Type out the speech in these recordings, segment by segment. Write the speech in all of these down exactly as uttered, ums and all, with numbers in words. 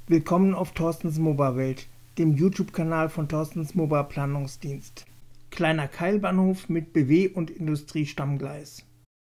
Willkommen auf Thorstens MOBA-Welt, dem YouTube-Kanal von Thorstens MOBA-Planungsdienst. Kleiner Keilbahnhof mit B W und Industriestammgleis.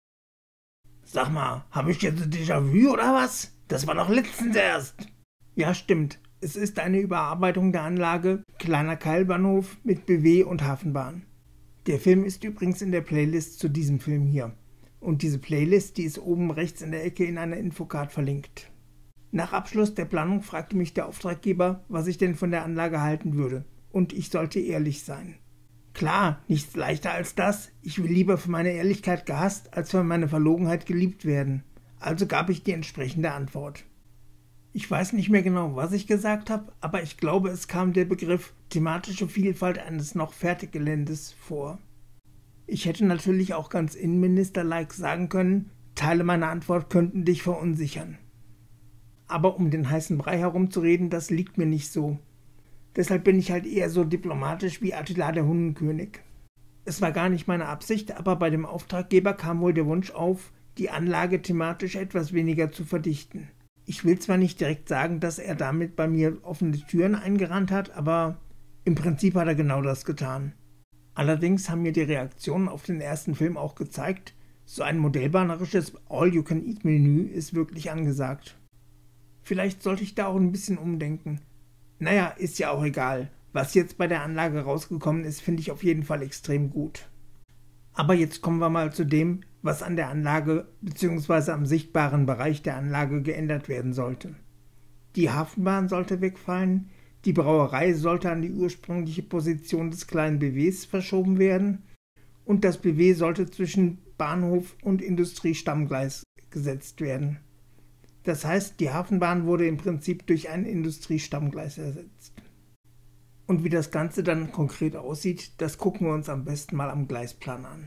Sag mal, habe ich jetzt ein Déjà-vu oder was? Das war doch letztens erst. Ja, stimmt. Es ist eine Überarbeitung der Anlage Kleiner Keilbahnhof mit B W und Hafenbahn. Der Film ist übrigens in der Playlist zu diesem Film hier. Und diese Playlist, die ist oben rechts in der Ecke in einer Infocard verlinkt. Nach Abschluss der Planung fragte mich der Auftraggeber, was ich denn von der Anlage halten würde. Und ich sollte ehrlich sein. Klar, nichts leichter als das. Ich will lieber für meine Ehrlichkeit gehasst, als für meine Verlogenheit geliebt werden. Also gab ich die entsprechende Antwort. Ich weiß nicht mehr genau, was ich gesagt habe, aber ich glaube, es kam der Begriff thematische Vielfalt eines noch Fertiggeländes vor. Ich hätte natürlich auch ganz Innenminister-like sagen können, Teile meiner Antwort könnten dich verunsichern. Aber um den heißen Brei herumzureden, das liegt mir nicht so. Deshalb bin ich halt eher so diplomatisch wie Attila der Hundenkönig. Es war gar nicht meine Absicht, aber bei dem Auftraggeber kam wohl der Wunsch auf, die Anlage thematisch etwas weniger zu verdichten. Ich will zwar nicht direkt sagen, dass er damit bei mir offene Türen eingerannt hat, aber im Prinzip hat er genau das getan. Allerdings haben mir die Reaktionen auf den ersten Film auch gezeigt, so ein modellbahnerisches All-You-Can-Eat-Menü ist wirklich angesagt. Vielleicht sollte ich da auch ein bisschen umdenken. Naja, ist ja auch egal. Was jetzt bei der Anlage rausgekommen ist, finde ich auf jeden Fall extrem gut. Aber jetzt kommen wir mal zu dem, was an der Anlage bzw. am sichtbaren Bereich der Anlage geändert werden sollte. Die Hafenbahn sollte wegfallen, die Brauerei sollte an die ursprüngliche Position des kleinen B Ws verschoben werden und das B W sollte zwischen Bahnhof und Industriestammgleis gesetzt werden. Das heißt, die Hafenbahn wurde im Prinzip durch ein Industriestammgleis ersetzt. Und wie das Ganze dann konkret aussieht, das gucken wir uns am besten mal am Gleisplan an.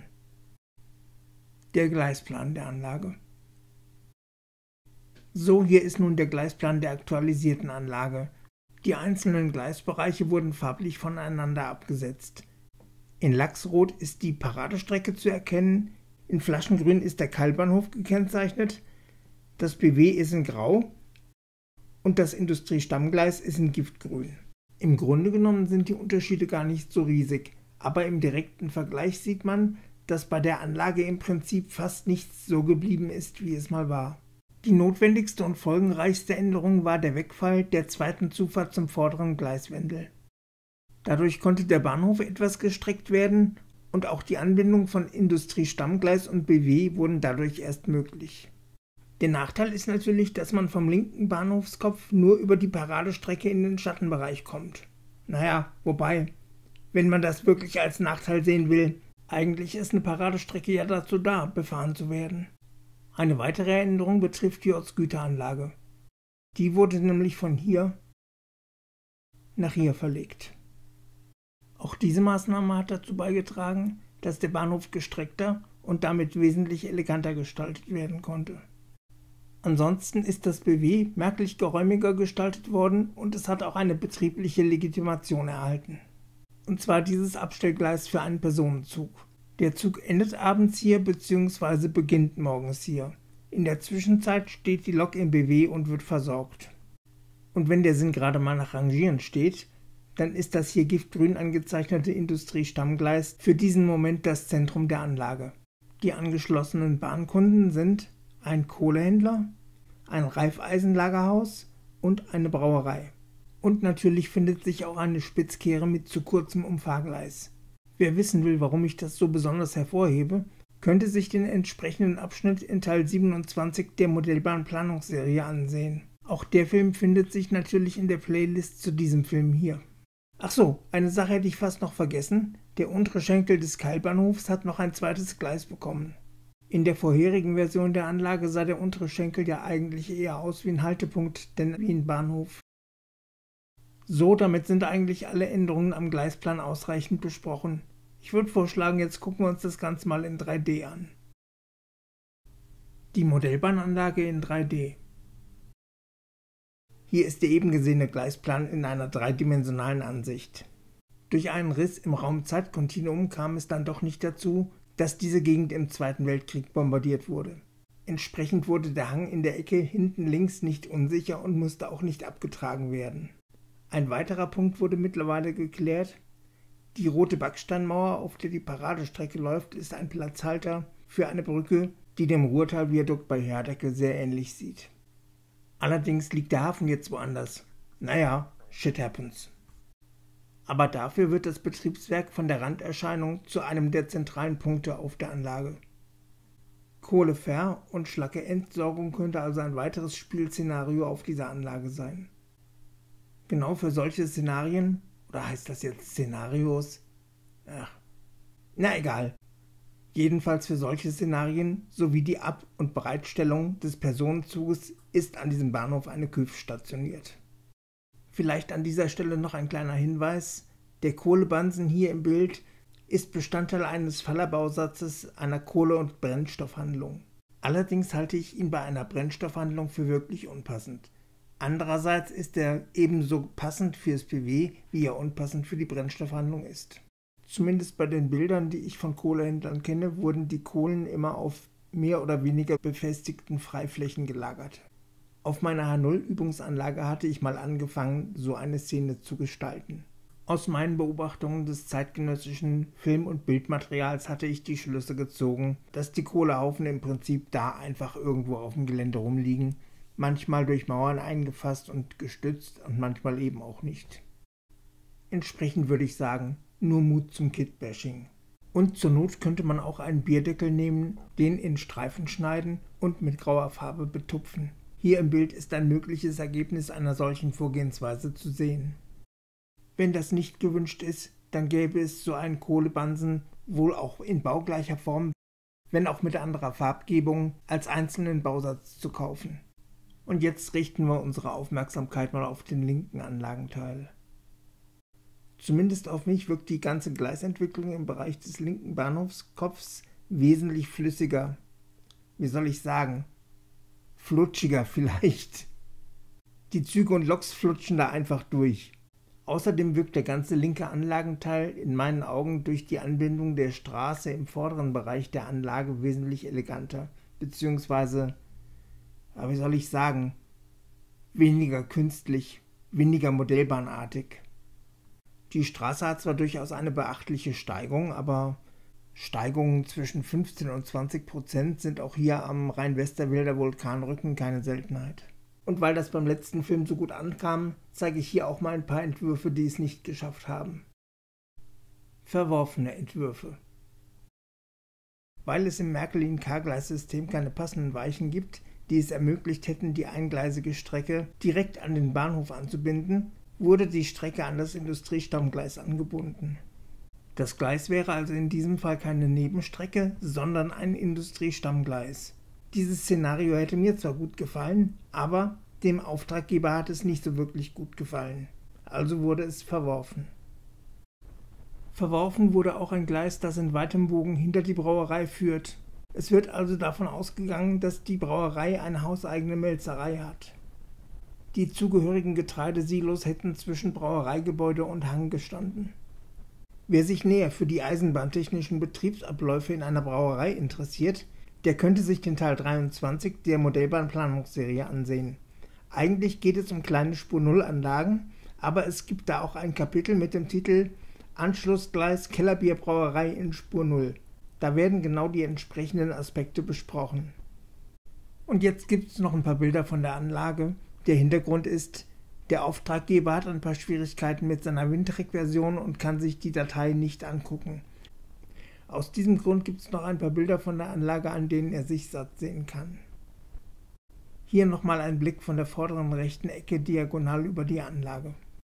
Der Gleisplan der Anlage. So, hier ist nun der Gleisplan der aktualisierten Anlage. Die einzelnen Gleisbereiche wurden farblich voneinander abgesetzt. In Lachsrot ist die Paradestrecke zu erkennen, in Flaschengrün ist der Keilbahnhof gekennzeichnet, das B W ist in Grau und das Industriestammgleis ist in Giftgrün. Im Grunde genommen sind die Unterschiede gar nicht so riesig, aber im direkten Vergleich sieht man, dass bei der Anlage im Prinzip fast nichts so geblieben ist, wie es mal war. Die notwendigste und folgenreichste Änderung war der Wegfall der zweiten Zufahrt zum vorderen Gleiswendel. Dadurch konnte der Bahnhof etwas gestreckt werden und auch die Anbindung von Industriestammgleis und B W wurden dadurch erst möglich. Der Nachteil ist natürlich, dass man vom linken Bahnhofskopf nur über die Paradestrecke in den Schattenbereich kommt. Naja, wobei, wenn man das wirklich als Nachteil sehen will, eigentlich ist eine Paradestrecke ja dazu da, befahren zu werden. Eine weitere Änderung betrifft die Ortsgüteranlage. Die wurde nämlich von hier nach hier verlegt. Auch diese Maßnahme hat dazu beigetragen, dass der Bahnhof gestreckter und damit wesentlich eleganter gestaltet werden konnte. Ansonsten ist das B W merklich geräumiger gestaltet worden und es hat auch eine betriebliche Legitimation erhalten. Und zwar dieses Abstellgleis für einen Personenzug. Der Zug endet abends hier bzw. beginnt morgens hier. In der Zwischenzeit steht die Lok im B W und wird versorgt. Und wenn der Sinn gerade mal nach Rangieren steht, dann ist das hier giftgrün angezeichnete Industriestammgleis für diesen Moment das Zentrum der Anlage. Die angeschlossenen Bahnkunden sind ein Kohlehändler, ein Reifeisenlagerhaus und eine Brauerei. Und natürlich findet sich auch eine Spitzkehre mit zu kurzem Umfahrgleis. Wer wissen will, warum ich das so besonders hervorhebe, könnte sich den entsprechenden Abschnitt in Teil siebenundzwanzig der Modellbahnplanungsserie ansehen. Auch der Film findet sich natürlich in der Playlist zu diesem Film hier. Ach so, eine Sache hätte ich fast noch vergessen. Der untere Schenkel des Keilbahnhofs hat noch ein zweites Gleis bekommen. In der vorherigen Version der Anlage sah der untere Schenkel ja eigentlich eher aus wie ein Haltepunkt, denn wie ein Bahnhof. So, damit sind eigentlich alle Änderungen am Gleisplan ausreichend besprochen. Ich würde vorschlagen, jetzt gucken wir uns das Ganze mal in drei D an. Die Modellbahnanlage in drei D. Hier ist der eben gesehene Gleisplan in einer dreidimensionalen Ansicht. Durch einen Riss im Raum-Zeit-Kontinuum kam es dann doch nicht dazu, dass diese Gegend im Zweiten Weltkrieg bombardiert wurde. Entsprechend wurde der Hang in der Ecke hinten links nicht unsicher und musste auch nicht abgetragen werden. Ein weiterer Punkt wurde mittlerweile geklärt. Die rote Backsteinmauer, auf der die Paradestrecke läuft, ist ein Platzhalter für eine Brücke, die dem Ruhrtal-Viadukt bei Herdecke sehr ähnlich sieht. Allerdings liegt der Hafen jetzt woanders. Naja, shit happens. Aber dafür wird das Betriebswerk von der Randerscheinung zu einem der zentralen Punkte auf der Anlage. Kohlever- und Schlacke-Entsorgung könnte also ein weiteres Spielszenario auf dieser Anlage sein. Genau für solche Szenarien, oder heißt das jetzt Szenarios? Ach, na egal. Jedenfalls für solche Szenarien sowie die Ab- und Bereitstellung des Personenzuges ist an diesem Bahnhof eine K Ü V stationiert. Vielleicht an dieser Stelle noch ein kleiner Hinweis: Der Kohlebansen hier im Bild ist Bestandteil eines Fallerbausatzes einer Kohle- und Brennstoffhandlung. Allerdings halte ich ihn bei einer Brennstoffhandlung für wirklich unpassend. Andererseits ist er ebenso passend fürs P W, wie er unpassend für die Brennstoffhandlung ist. Zumindest bei den Bildern, die ich von Kohlehändlern kenne, wurden die Kohlen immer auf mehr oder weniger befestigten Freiflächen gelagert. Auf meiner H null Übungsanlage hatte ich mal angefangen, so eine Szene zu gestalten. Aus meinen Beobachtungen des zeitgenössischen Film- und Bildmaterials hatte ich die Schlüsse gezogen, dass die Kohlehaufen im Prinzip da einfach irgendwo auf dem Gelände rumliegen, manchmal durch Mauern eingefasst und gestützt und manchmal eben auch nicht. Entsprechend würde ich sagen, nur Mut zum Kit-Bashing. Und zur Not könnte man auch einen Bierdeckel nehmen, den in Streifen schneiden und mit grauer Farbe betupfen. Hier im Bild ist ein mögliches Ergebnis einer solchen Vorgehensweise zu sehen. Wenn das nicht gewünscht ist, dann gäbe es so einen Kohlebansen wohl auch in baugleicher Form, wenn auch mit anderer Farbgebung, als einzelnen Bausatz zu kaufen. Und jetzt richten wir unsere Aufmerksamkeit mal auf den linken Anlagenteil. Zumindest auf mich wirkt die ganze Gleisentwicklung im Bereich des linken Bahnhofskopfs wesentlich flüssiger. Wie soll ich sagen? Flutschiger vielleicht. Die Züge und Loks flutschen da einfach durch. Außerdem wirkt der ganze linke Anlagenteil in meinen Augen durch die Anbindung der Straße im vorderen Bereich der Anlage wesentlich eleganter, beziehungsweise, wie soll ich sagen, weniger künstlich, weniger modellbahnartig. Die Straße hat zwar durchaus eine beachtliche Steigung, aber Steigungen zwischen fünfzehn und zwanzig Prozent sind auch hier am Rhein-Westerwälder Vulkanrücken keine Seltenheit. Und weil das beim letzten Film so gut ankam, zeige ich hier auch mal ein paar Entwürfe, die es nicht geschafft haben. Verworfene Entwürfe. Weil es im Märklin-K-Gleissystem keine passenden Weichen gibt, die es ermöglicht hätten, die eingleisige Strecke direkt an den Bahnhof anzubinden, wurde die Strecke an das Industriestammgleis angebunden. Das Gleis wäre also in diesem Fall keine Nebenstrecke, sondern ein Industriestammgleis. Dieses Szenario hätte mir zwar gut gefallen, aber dem Auftraggeber hat es nicht so wirklich gut gefallen. Also wurde es verworfen. Verworfen wurde auch ein Gleis, das in weitem Bogen hinter die Brauerei führt. Es wird also davon ausgegangen, dass die Brauerei eine hauseigene Melzerei hat. Die zugehörigen Getreidesilos hätten zwischen Brauereigebäude und Hang gestanden. Wer sich näher für die eisenbahntechnischen Betriebsabläufe in einer Brauerei interessiert, der könnte sich den Teil dreiundzwanzig der Modellbahnplanungsserie ansehen. Eigentlich geht es um kleine Spur-Null-Anlagen, aber es gibt da auch ein Kapitel mit dem Titel Anschlussgleis Kellerbierbrauerei in Spur null. Da werden genau die entsprechenden Aspekte besprochen. Und jetzt gibt es noch ein paar Bilder von der Anlage. Der Hintergrund ist, der Auftraggeber hat ein paar Schwierigkeiten mit seiner Windtrek-Version und kann sich die Datei nicht angucken. Aus diesem Grund gibt es noch ein paar Bilder von der Anlage, an denen er sich satt sehen kann. Hier nochmal ein Blick von der vorderen rechten Ecke diagonal über die Anlage.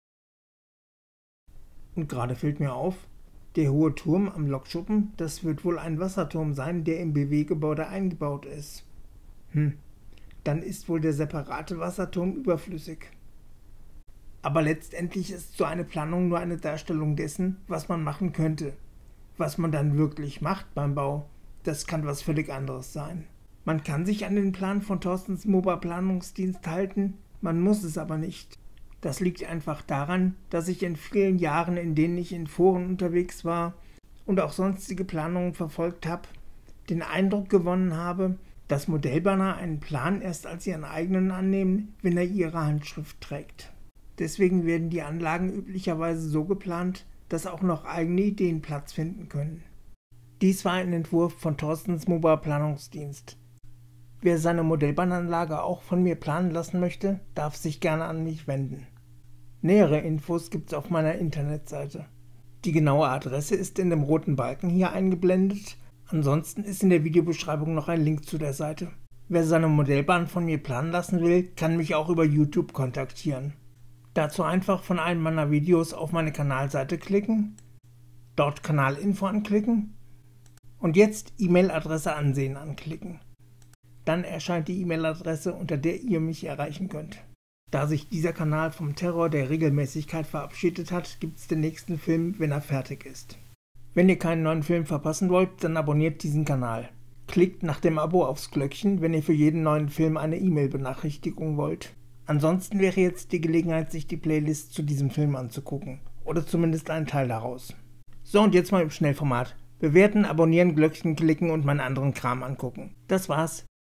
Und gerade fällt mir auf, der hohe Turm am Lokschuppen, das wird wohl ein Wasserturm sein, der im B W-Gebäude eingebaut ist. Hm, dann ist wohl der separate Wasserturm überflüssig. Aber letztendlich ist so eine Planung nur eine Darstellung dessen, was man machen könnte. Was man dann wirklich macht beim Bau, das kann was völlig anderes sein. Man kann sich an den Plan von Thorstens MOBA-Planungsdienst halten, man muss es aber nicht. Das liegt einfach daran, dass ich in vielen Jahren, in denen ich in Foren unterwegs war und auch sonstige Planungen verfolgt habe, den Eindruck gewonnen habe, dass Modellbanner einen Plan erst als ihren eigenen annehmen, wenn er ihre Handschrift trägt. Deswegen werden die Anlagen üblicherweise so geplant, dass auch noch eigene Ideen Platz finden können. Dies war ein Entwurf von Thorstens Mobile Planungsdienst. Wer seine Modellbahnanlage auch von mir planen lassen möchte, darf sich gerne an mich wenden. Nähere Infos gibt es auf meiner Internetseite. Die genaue Adresse ist in dem roten Balken hier eingeblendet, ansonsten ist in der Videobeschreibung noch ein Link zu der Seite. Wer seine Modellbahn von mir planen lassen will, kann mich auch über YouTube kontaktieren. Dazu einfach von einem meiner Videos auf meine Kanalseite klicken, dort Kanalinfo anklicken und jetzt E-Mail-Adresse ansehen anklicken. Dann erscheint die E-Mail-Adresse, unter der ihr mich erreichen könnt. Da sich dieser Kanal vom Terror der Regelmäßigkeit verabschiedet hat, gibt es den nächsten Film, wenn er fertig ist. Wenn ihr keinen neuen Film verpassen wollt, dann abonniert diesen Kanal. Klickt nach dem Abo aufs Glöckchen, wenn ihr für jeden neuen Film eine E-Mail-Benachrichtigung wollt. Ansonsten wäre jetzt die Gelegenheit, sich die Playlist zu diesem Film anzugucken. Oder zumindest einen Teil daraus. So, und jetzt mal im Schnellformat. Bewerten, abonnieren, Glöckchen klicken und meinen anderen Kram angucken. Das war's.